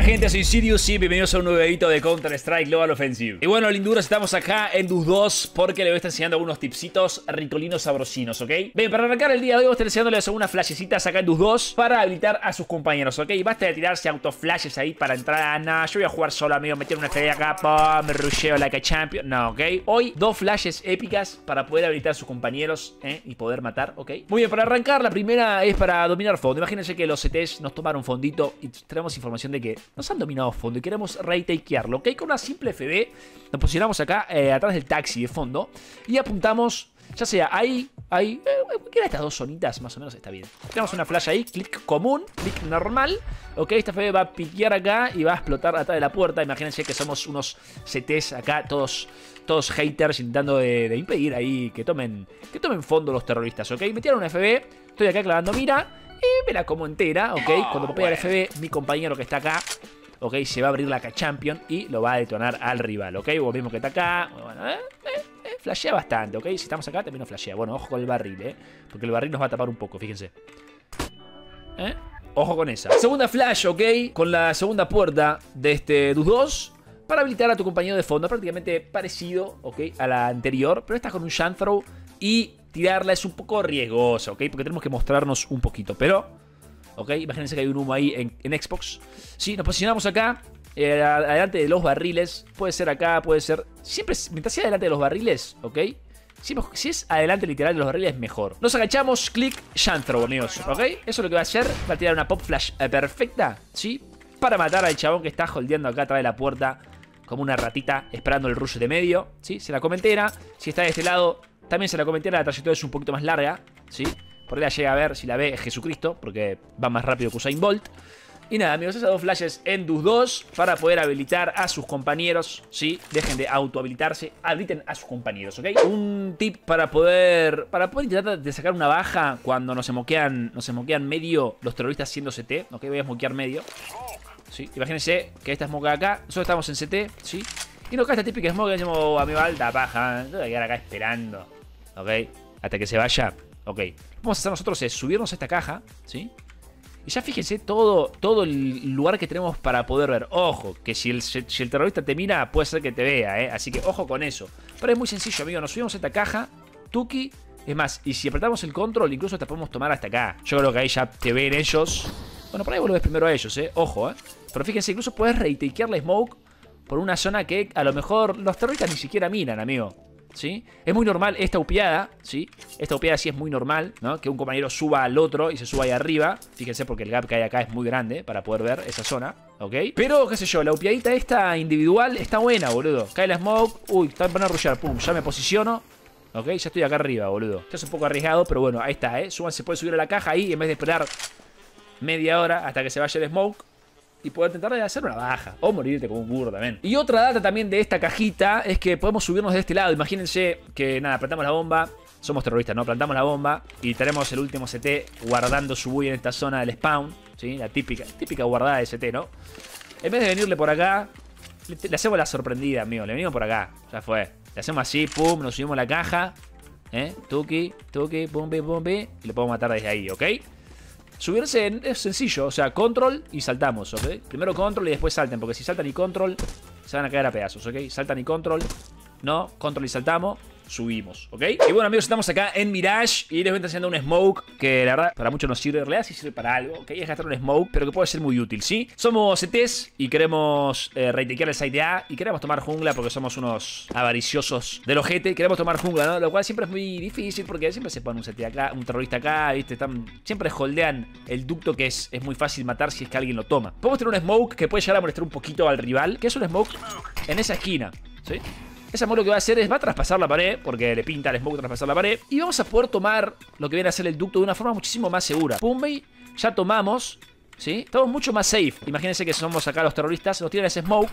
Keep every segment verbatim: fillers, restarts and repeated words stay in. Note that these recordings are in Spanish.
Hola gente, soy Sirius y bienvenidos a un nuevo videito de Counter Strike Global Offensive. Y bueno, linduros, estamos acá en Dus dos porque les voy a estar enseñando algunos tipsitos ricolinos sabrosinos, ¿ok? Bien, para arrancar el día de hoy voy a estar enseñándoles algunas flashecitas acá en Dus dos para habilitar a sus compañeros, ¿ok? Basta de tirarse autoflashes ahí para entrar a nada. Yo voy a jugar solo, amigo, meter una F D acá, pum, me rusheo like a champion. No, ¿ok? Hoy dos flashes épicas para poder habilitar a sus compañeros, ¿eh? Y poder matar, ¿ok? Muy bien, para arrancar, la primera es para dominar fondo. Imagínense que los C Ts nos tomaron fondito y tenemos información de que nos han dominado fondo y queremos retakearlo, ¿ok? Con una simple F B nos posicionamos acá eh, atrás del taxi de fondo y apuntamos, ya sea ahí, ahí, eh, cualquiera de estas dos zonitas más o menos está bien. Tenemos una flash ahí, clic común, clic normal, ok, esta F B va a piquear acá y va a explotar atrás de la puerta. Imagínense que somos unos C Ts acá, todos, todos haters intentando de, de impedir ahí que tomen, que tomen fondo los terroristas, ok. Metieron una F B, estoy acá clavando mira. Y me la como entera, ¿ok? Oh, Cuando popea el F B, mi compañero que está acá, ¿ok? Se va a abrir la K-Champion y lo va a detonar al rival, ¿ok? Vos mismo que está acá, bueno, eh, eh, eh, flashea bastante, ¿ok? Si estamos acá también nos flashea. Bueno, ojo con el barril, ¿eh? Porque el barril nos va a tapar un poco, fíjense. ¿Eh? Ojo con esa. Segunda flash, ¿ok? Con la segunda puerta de este Dus dos para habilitar a tu compañero de fondo. Prácticamente parecido, ¿ok? A la anterior, pero esta con un Shant Throw y tirarla es un poco riesgoso, ¿ok? Porque tenemos que mostrarnos un poquito, pero, ¿ok? Imagínense que hay un humo ahí en, en Xbox. Sí, nos posicionamos acá, eh, adelante de los barriles. Puede ser acá, puede ser... Siempre, mientras sea adelante de los barriles, ¿ok? Si, si es adelante literal de los barriles, mejor. Nos agachamos, clic, Shant Throw, amigos, ¿ok? Eso es lo que va a hacer. Va a tirar una pop flash eh, perfecta, ¿sí? Para matar al chabón que está holdeando acá atrás de la puerta como una ratita esperando el rush de medio, ¿sí? Se la come entera. Si está de este lado... También se la comenté, la trayectoria es un poquito más larga, ¿sí? Por ahí la llega a ver, si la ve, es Jesucristo, porque va más rápido que Usain Bolt. Y nada, amigos, esas dos flashes en Dus dos para poder habilitar a sus compañeros, ¿sí? Dejen de autohabilitarse, habiliten a sus compañeros, ¿ok? Un tip para poder para poder intentar de sacar una baja cuando nos emoquean, nos emoquean medio los terroristas siendo C T, ¿ok? Voy a smokear medio, ¿sí? Imagínense que esta smoke acá, nosotros estamos en C T, ¿sí? Y nos cae esta típica smoke que decimos, amigo, alta paja, yo voy a quedar acá esperando, ¿ok? Hasta que se vaya. Ok. Lo que vamos a hacer nosotros es subirnos a esta caja, ¿sí? Y ya fíjense todo, todo el lugar que tenemos para poder ver. Ojo, que si el, si el terrorista te mira, puede ser que te vea, ¿eh? Así que ojo con eso. Pero es muy sencillo, amigo. Nos subimos a esta caja, tuki. Es más, y si apretamos el control, incluso te podemos tomar hasta acá. Yo creo que ahí ya te ven ellos. Bueno, por ahí vos lo ves primero a ellos, ¿eh? Ojo, ¿eh? Pero fíjense, incluso puedes retakear la smoke por una zona que a lo mejor los terroristas ni siquiera miran, amigo, ¿sí? Es muy normal esta upiada, ¿sí? Esta upiada sí es muy normal, ¿no? Que un compañero suba al otro y se suba ahí arriba. Fíjense porque el gap que hay acá es muy grande para poder ver esa zona, ¿ok? Pero, qué sé yo, la upiadita esta individual está buena, boludo. Cae la smoke, uy, está van a rushear, pum, ya me posiciono. Ok, ya estoy acá arriba, boludo. Esto es un poco arriesgado, pero bueno, ahí está, ¿eh? Suban, se puede subir a la caja ahí en vez de esperar media hora hasta que se vaya el smoke y poder intentar de hacer una baja o morirte como un burro también. Y otra data también de esta cajita es que podemos subirnos de este lado. Imagínense que nada, plantamos la bomba. Somos terroristas, ¿no? Plantamos la bomba y tenemos el último C T guardando su buy en esta zona del spawn, ¿sí? La típica, típica guardada de C T, ¿no? En vez de venirle por acá, le, le hacemos la sorprendida, amigo. Le venimos por acá, ya fue. Le hacemos así, pum, nos subimos a la caja, ¿eh? Tuki, tuki, pum, pum, pum, y lo podemos matar desde ahí, ¿ok? Subirse en, es sencillo, o sea, control y saltamos, ¿ok? Primero control y después salten, porque si saltan y control, se van a caer a pedazos, ¿ok? Saltan y control, no, control y saltamos, subimos, ¿ok? Y bueno, amigos, estamos acá en Mirage y les voy a estar haciendo un smoke que la verdad para muchos nos sirve, en realidad sí sirve para algo, ¿ok? Es gastar un smoke, pero que puede ser muy útil, ¿sí? Somos C Ts y queremos eh, retakear el site A y queremos tomar jungla porque somos unos avariciosos del ojete. Queremos tomar jungla, ¿no? Lo cual siempre es muy difícil porque siempre se pone un C T acá, un terrorista acá, ¿viste? Están, siempre holdean el ducto que es, es muy fácil matar si es que alguien lo toma. Podemos tener un smoke que puede llegar a molestar un poquito al rival, que es un smoke en esa esquina, ¿sí? Esa smoke lo que va a hacer es, va a traspasar la pared, porque le pinta al smoke traspasar la pared. Y vamos a poder tomar lo que viene a ser el ducto de una forma muchísimo más segura. Pumbe, ya tomamos, ¿sí? Estamos mucho más safe. Imagínense que somos acá los terroristas, nos tiran ese smoke.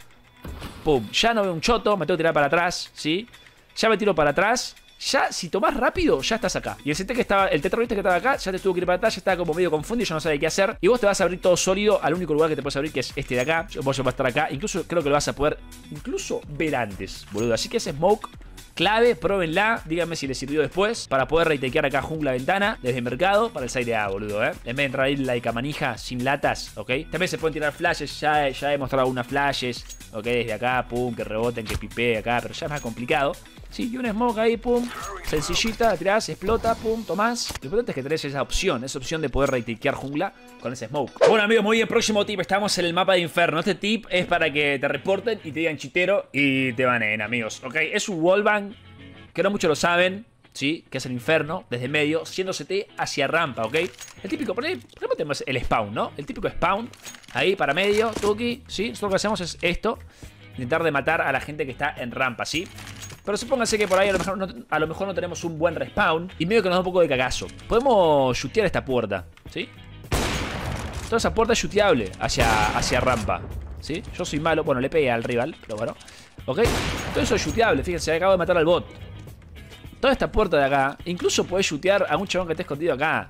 Pum, ya no veo un choto, me tengo que tirar para atrás, ¿sí? Ya me tiro para atrás. Ya, si tomás rápido, ya estás acá. Y el C T que estaba, el terrorista que estaba acá, ya te tuvo que ir para atrás, ya estaba como medio confundido, ya no sabe qué hacer. Y vos te vas a abrir todo sólido al único lugar que te puedes abrir, que es este de acá. Vos vas a estar acá. Incluso creo que lo vas a poder incluso ver antes, boludo. Así que ese smoke Clave, pruébenla, díganme si les sirvió después. Para poder retakear acá jungla ventana desde el mercado para el side A, boludo, eh. En vez de entrar ahí la de manija sin latas, ¿ok? También se pueden tirar flashes, ya, ya he mostrado algunas flashes, ¿ok? Desde acá, pum, que reboten, que pipee acá, pero ya es más complicado. Sí, y un smoke ahí, pum, sencillita, tirás, explota, pum, tomás. Lo importante es que tenés esa opción, esa opción de poder retakear jungla con ese smoke. Bueno, amigos, muy bien, próximo tip, estamos en el mapa de Inferno. Este tip es para que te reporten y te digan chitero y te baneen, amigos, ¿ok? Es un wallbang que no muchos lo saben, ¿sí? Que es el Inferno, desde medio, yéndose hacia rampa, ¿ok? El típico, por ejemplo, tenemos el spawn, ¿no? El típico spawn, ahí para medio, tuki, ¿sí? Nosotros lo que hacemos es esto, intentar de matar a la gente que está en rampa, ¿sí? Pero supónganse que por ahí a lo mejor no, a lo mejor no tenemos un buen respawn y medio que nos da un poco de cagazo. Podemos shootear esta puerta, ¿sí? Toda esa puerta es shooteable hacia, hacia rampa, ¿sí? Yo soy malo, bueno, le pegué al rival, pero bueno, ¿ok? Todo eso es shooteable, fíjense, acabo de matar al bot. Toda esta puerta de acá, incluso podés shootear a un chabón que esté escondido acá,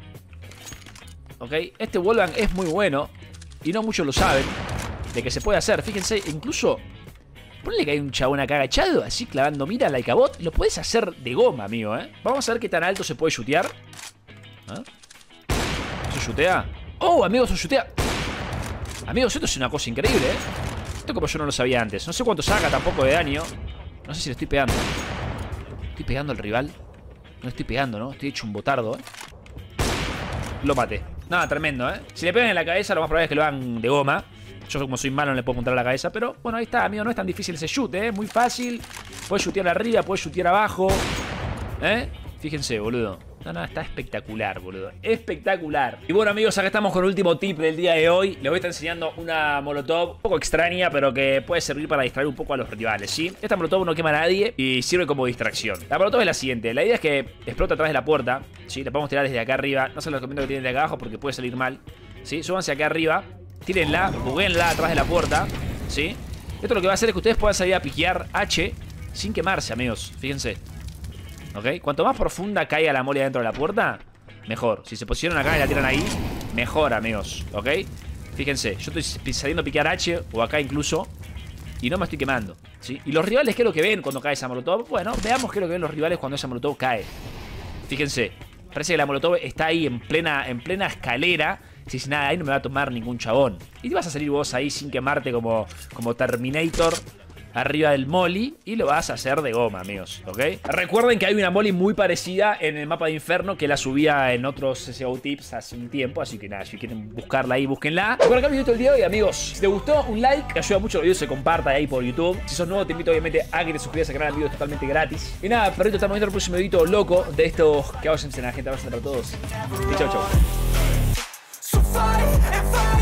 ¿ok? Este wallbang es muy bueno y no muchos lo saben de que se puede hacer, fíjense, incluso... Ponle que hay un chabón acá agachado, así clavando mira like a bot. Lo puedes hacer de goma, amigo, ¿eh? Vamos a ver qué tan alto se puede shootear. ¿Ah? ¿Se shootea? ¡Oh, amigos, se shootea! Amigos, esto es una cosa increíble, ¿eh? Esto como yo no lo sabía antes. No sé cuánto saca tampoco de daño. No sé si le estoy pegando. ¿Estoy pegando al rival? No le estoy pegando, ¿no? Estoy hecho un botardo, ¿eh? Lo maté. Nada, tremendo, ¿eh? Si le pegan en la cabeza, lo más probable es que lo hagan de goma. Yo como soy malo no le puedo apuntar a la cabeza. Pero bueno, ahí está, amigo. No es tan difícil ese shoot, ¿eh? Muy fácil. Puedes shootear arriba, puedes shootear abajo, ¿eh? Fíjense, boludo. No, no, está espectacular, boludo. Espectacular. Y bueno, amigos, acá estamos con el último tip del día de hoy. Les voy a estar enseñando una molotov un poco extraña, pero que puede servir para distraer un poco a los rivales, ¿sí? Esta molotov no quema a nadie y sirve como distracción. La molotov es la siguiente. La idea es que explota atrás de la puerta, ¿sí? La podemos tirar desde acá arriba. No se los recomiendo que tienen de acá abajo porque puede salir mal, ¿sí? Súbanse acá arriba. Tírenla, buguenla atrás de la puerta, ¿sí? Esto lo que va a hacer es que ustedes puedan salir a piquear H sin quemarse, amigos. Fíjense. ¿Ok? Cuanto más profunda caiga la mole dentro de la puerta, mejor. Si se posicionan acá y la tiran ahí, mejor, amigos. ¿Ok? Fíjense, yo estoy saliendo a piquear H o acá incluso y no me estoy quemando, ¿sí? Y los rivales, ¿qué es lo que ven cuando cae esa molotov? Bueno, veamos qué es lo que ven los rivales cuando esa molotov cae. Fíjense, parece que la molotov está ahí en plena, en plena escalera. Si dice, nada, ahí no me va a tomar ningún chabón. Y te vas a salir vos ahí sin quemarte como, como Terminator arriba del molly. Y lo vas a hacer de goma, amigos, ¿ok? Recuerden que hay una molly muy parecida en el mapa de Inferno, que la subía en otros C S G O tips hace un tiempo. Así que nada, si quieren buscarla ahí, búsquenla. Y por acá el video del día de hoy, amigos. Si te gustó, un like, que ayuda mucho a que el video se comparta ahí por YouTube. Si os nuevo, te invito obviamente a que te suscribas al canal. El video es totalmente gratis. Y nada, perrito, estamos viendo el próximo video loco de estos que hago en la gente. Abrazo para todos. Y chau, chau. So fight and fight.